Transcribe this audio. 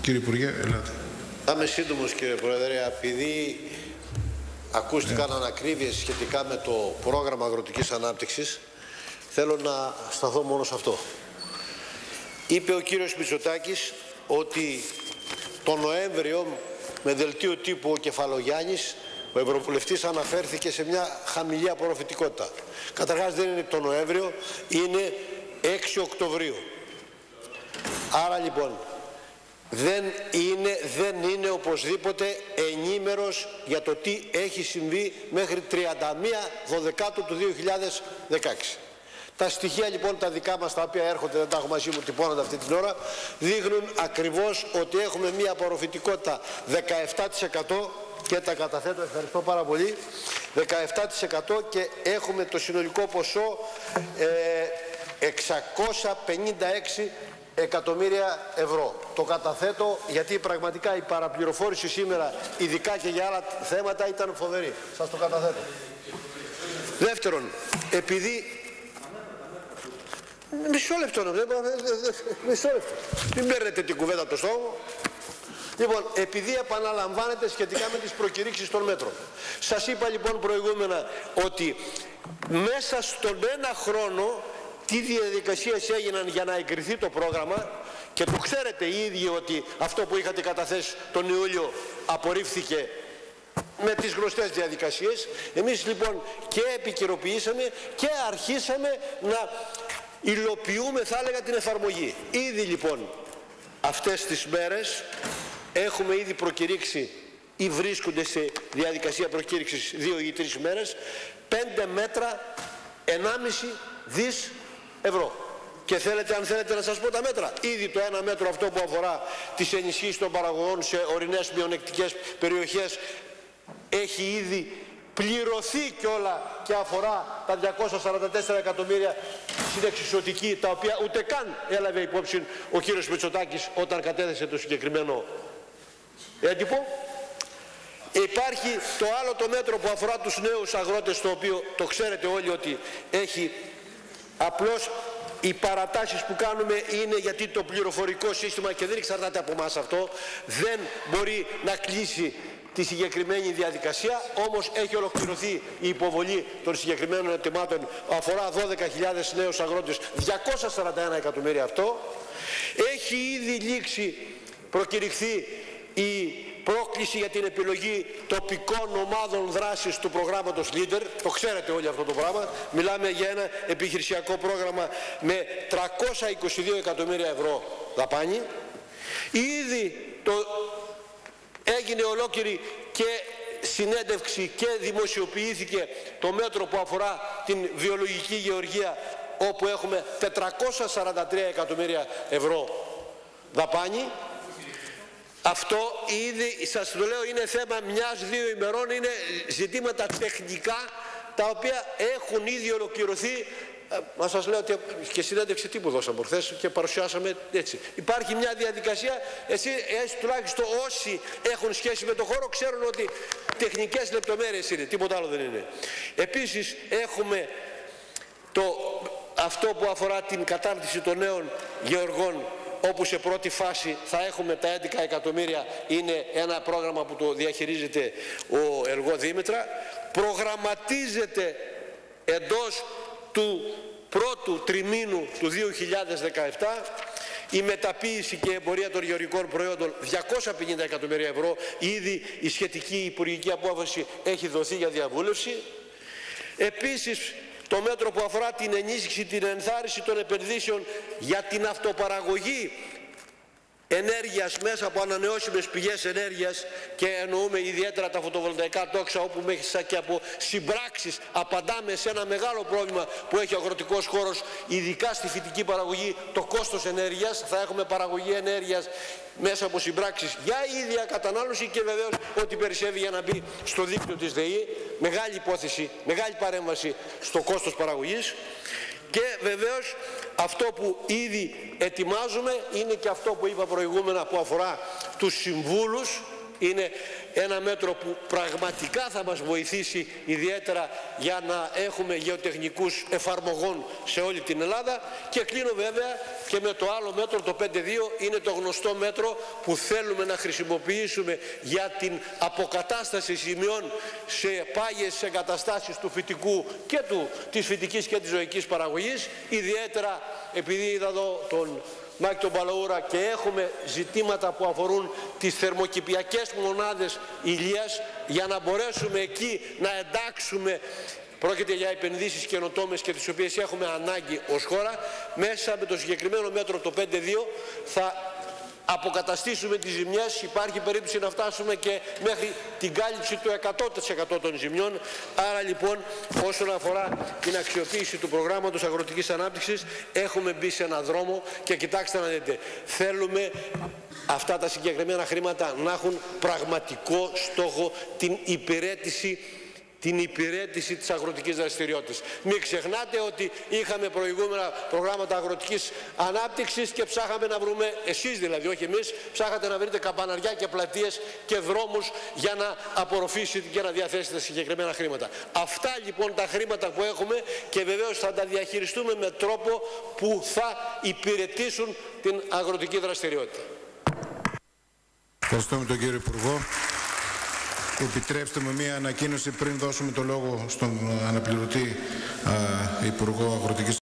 Κύριε Υπουργέ, ελάτε. Θα είμαι σύντομος, κύριε Πρόεδρε, επειδή ακούστηκαν ανακρίβειες σχετικά με το πρόγραμμα αγροτικής ανάπτυξης, θέλω να σταθώ μόνο σε αυτό. Είπε ο κύριος Μητσοτάκης ότι το Νοέμβριο, με δελτίο τύπου ο Κεφαλογιάννης, ο Ευρωβουλευτής αναφέρθηκε σε μια χαμηλή απορροφητικότητα. Καταρχάς δεν είναι το Νοέμβριο, είναι 6 Οκτωβρίου. Άρα λοιπόν δεν είναι οπωσδήποτε ενήμερος για το τι έχει συμβεί μέχρι 31 Δωδεκάτου του 2016. Τα στοιχεία λοιπόν τα δικά μας, τα οποία έρχονται, δεν τα έχω μαζί μου, τυπώνονται αυτή την ώρα, δείχνουν ακριβώς ότι έχουμε μια απορροφητικότητα 17% και τα καταθέτω, ευχαριστώ πάρα πολύ, 17% και έχουμε το συνολικό ποσό 656 εκατομμύρια ευρώ. Το καταθέτω γιατί πραγματικά η παραπληροφόρηση σήμερα, ειδικά και για άλλα θέματα, ήταν φοβερή. Σας το καταθέτω. Δεύτερον, επειδή... Μισό λεπτό, μην παίρνετε την κουβέντα από το στόμα. Λοιπόν, επειδή επαναλαμβάνεται σχετικά με τις προκηρύξεις των μέτρων. Σας είπα λοιπόν προηγούμενα ότι μέσα στον ένα χρόνο τι διαδικασίες έγιναν για να εγκριθεί το πρόγραμμα, και το ξέρετε οι ίδιοι ότι αυτό που είχατε καταθέσει τον Ιούλιο απορρίφθηκε με τις γνωστές διαδικασίες. Εμείς λοιπόν και επικαιροποιήσαμε και αρχίσαμε να υλοποιούμε, θα έλεγα, την εφαρμογή. Ήδη λοιπόν αυτές τις μέρες έχουμε ήδη προκηρύξει ή βρίσκονται σε διαδικασία προκήρυξης 2 ή 3 μέρες 5 μέτρα 1,5 δις ευρώ. Και αν θέλετε να σας πω τα μέτρα, ήδη το ένα μέτρο αυτό που αφορά τις ενισχύσεις των παραγωγών σε ορεινές μειονεκτικές περιοχές έχει ήδη πληρωθεί κιόλα και αφορά τα 244 εκατομμύρια στην εξισωτική, τα οποία ούτε καν έλαβε υπόψη ο κύριος Μητσοτάκης όταν κατέθεσε το συγκεκριμένο έντυπο. Υπάρχει το άλλο το μέτρο που αφορά τους νέους αγρότες, το οποίο το ξέρετε όλοι ότι έχει απλώς οι παρατάσεις που κάνουμε είναι γιατί το πληροφορικό σύστημα, και δεν εξαρτάται από εμάς αυτό, δεν μπορεί να κλείσει τη συγκεκριμένη διαδικασία, όμως έχει ολοκληρωθεί η υποβολή των συγκεκριμένων αιτημάτων, αφορά 12.000 νέους αγρότες, 241 εκατομμύρια αυτό. Έχει ήδη λήξει, προκηρυχθεί η πρόκληση για την επιλογή τοπικών ομάδων δράσης του προγράμματος LEADER. Το ξέρετε όλοι αυτό το πράγμα. Μιλάμε για ένα επιχειρησιακό πρόγραμμα με 322 εκατομμύρια ευρώ δαπάνη. Ήδη έγινε ολόκληρη και συνέντευξη και δημοσιοποιήθηκε το μέτρο που αφορά την βιολογική γεωργία, όπου έχουμε 443 εκατομμύρια ευρώ δαπάνη. Αυτό ήδη, σας το λέω, είναι θέμα 1-2 ημερών, είναι ζητήματα τεχνικά τα οποία έχουν ήδη ολοκληρωθεί. Μα σας λέω ότι και συνέντευξη τύπου δώσαμε προχθές και παρουσιάσαμε έτσι. Υπάρχει μια διαδικασία, εσείς τουλάχιστον όσοι έχουν σχέση με το χώρο ξέρουν ότι τεχνικές λεπτομέρειες είναι, τίποτα άλλο δεν είναι. Επίσης έχουμε αυτό που αφορά την κατάρτιση των νέων γεωργών, όπου σε πρώτη φάση θα έχουμε τα 11 εκατομμύρια, είναι ένα πρόγραμμα που το διαχειρίζεται ο ΕργΟ Δήμητρα. Προγραμματίζεται εντός του πρώτου τριμήνου του 2017 η μεταποίηση και εμπορία των γεωργικών προϊόντων, 250 εκατομμύρια ευρώ. Ήδη η σχετική υπουργική απόφαση έχει δοθεί για διαβούλευση. Επίσης το μέτρο που αφορά την ενίσχυση, την ενθάρρυνση των επενδύσεων για την αυτοπαραγωγή ενέργειας μέσα από ανανεώσιμες πηγές ενέργειας, και εννοούμε ιδιαίτερα τα φωτοβολταϊκά τόξα, όπου μέσα και από συμπράξεις απαντάμε σε ένα μεγάλο πρόβλημα που έχει ο αγροτικός χώρος, ειδικά στη φυτική παραγωγή, το κόστος ενέργειας. Θα έχουμε παραγωγή ενέργειας μέσα από συμπράξεις για ίδια κατανάλωση και βεβαίως ό,τι περισσεύει για να μπει στο δίκτυο της ΔΕΗ. Μεγάλη υπόθεση, μεγάλη παρέμβαση στο κόστος παραγωγής. Και βεβαίως αυτό που ήδη ετοιμάζουμε είναι και αυτό που είπα προηγούμενα, που αφορά τους συμβούλους Είναι ένα μέτρο που πραγματικά θα μας βοηθήσει ιδιαίτερα για να έχουμε γεωτεχνικούς εφαρμογών σε όλη την Ελλάδα. Και κλείνω βέβαια και με το άλλο μέτρο, το 5.2, είναι το γνωστό μέτρο που θέλουμε να χρησιμοποιήσουμε για την αποκατάσταση ζημιών σε πάγιες εγκαταστάσεις του φυτικού και της φυτικής και της ζωικής παραγωγής. Ιδιαίτερα επειδή είδα εδώ τον Μάκη τον Παλαούρα και έχουμε ζητήματα που αφορούν τις θερμοκηπιακές μονάδες ηλίας, για να μπορέσουμε εκεί να εντάξουμε. Πρόκειται για επενδύσεις καινοτόμες και τις οποίες έχουμε ανάγκη ως χώρα. Μέσα με το συγκεκριμένο μέτρο το 5.2 θα αποκαταστήσουμε τις ζημιές. Υπάρχει περίπτωση να φτάσουμε και μέχρι την κάλυψη του 100% των ζημιών. Άρα λοιπόν, όσον αφορά την αξιοποίηση του προγράμματος αγροτικής ανάπτυξης, έχουμε μπει σε έναν δρόμο και κοιτάξτε να δείτε, θέλουμε αυτά τα συγκεκριμένα χρήματα να έχουν πραγματικό στόχο την υπηρέτηση της αγροτικής δραστηριότητας. Μην ξεχνάτε ότι είχαμε προηγούμενα προγράμματα αγροτικής ανάπτυξης και ψάχαμε να βρούμε, εσείς δηλαδή, όχι εμείς, ψάχατε να βρείτε καμπαναριά και πλατείες και δρόμους για να απορροφήσετε και να διαθέσετε συγκεκριμένα χρήματα. Αυτά λοιπόν τα χρήματα που έχουμε, και βεβαίως θα τα διαχειριστούμε με τρόπο που θα υπηρετήσουν την αγροτική δραστηριότητα. Ευχαριστούμε τον κύριο Υπουργό. Επιτρέψτε μου μία ανακοίνωση πριν δώσουμε το λόγο στον αναπληρωτή Υπουργό Αγροτικής